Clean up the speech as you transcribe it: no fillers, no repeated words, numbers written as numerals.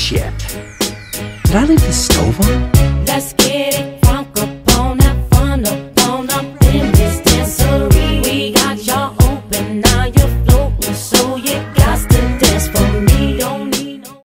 Shit. Did I leave the stove on? Let's get